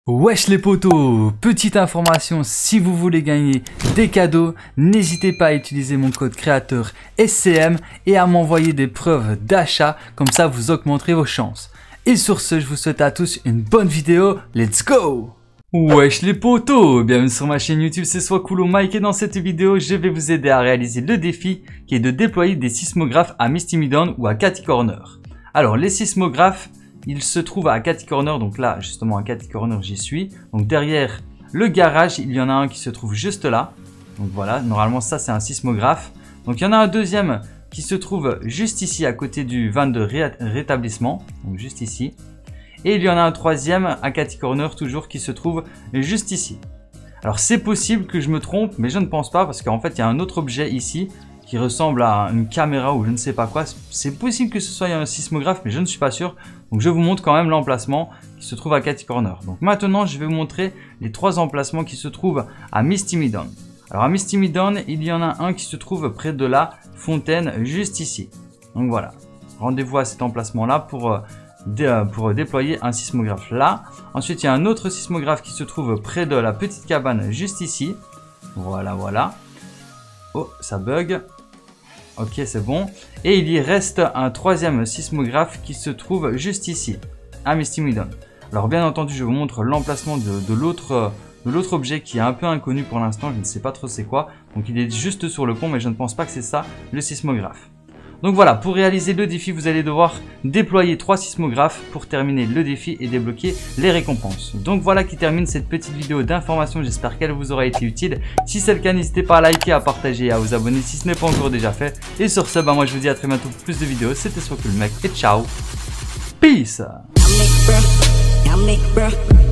Wesh les potos, petite information, si vous voulez gagner des cadeaux, n'hésitez pas à utiliser mon code créateur SCM et à m'envoyer des preuves d'achat, comme ça vous augmenterez vos chances. Et sur ce, je vous souhaite à tous une bonne vidéo, let's go! Wesh les potos, bienvenue sur ma chaîne YouTube, c'est Swacoolo Mike et dans cette vidéo, je vais vous aider à réaliser le défi qui est de déployer des sismographes à Misty Meadow ou à Catty Corner. Alors les sismographes, il se trouve à Catty Corner, donc là justement à Catty Corner j'y suis. Donc derrière le garage, il y en a un qui se trouve juste là. Donc voilà, normalement ça c'est un sismographe. Donc il y en a un deuxième qui se trouve juste ici à côté du van de rétablissement. Donc juste ici. Et il y en a un troisième à Catty Corner toujours qui se trouve juste ici. Alors c'est possible que je me trompe, mais je ne pense pas parce qu'en fait il y a un autre objet ici qui ressemble à une caméra ou je ne sais pas quoi. C'est possible que ce soit un sismographe, mais je ne suis pas sûr. Donc je vous montre quand même l'emplacement qui se trouve à Catty Corner. Donc maintenant, je vais vous montrer les trois emplacements qui se trouvent à Misty Meadow. Alors à Misty Meadow, il y en a un qui se trouve près de la fontaine, juste ici. Donc voilà, rendez-vous à cet emplacement-là pour déployer un sismographe là. Ensuite, il y a un autre sismographe qui se trouve près de la petite cabane, juste ici. Voilà, voilà. Oh, ça bug. Ok, c'est bon. Et il y reste un troisième sismographe qui se trouve juste ici, à Misty Meadow. Alors bien entendu, je vous montre l'emplacement de l'autre objet qui est un peu inconnu pour l'instant. Je ne sais pas trop c'est quoi. Donc il est juste sur le pont, mais je ne pense pas que c'est ça, le sismographe. Donc voilà, pour réaliser le défi, vous allez devoir déployer 3 sismographes pour terminer le défi et débloquer les récompenses. Donc voilà qui termine cette petite vidéo d'information, j'espère qu'elle vous aura été utile. Si c'est le cas, n'hésitez pas à liker, à partager et à vous abonner si ce n'est pas encore déjà fait. Et sur ce, moi je vous dis à très bientôt pour plus de vidéos, c'était Swacoolo Mike et ciao, peace.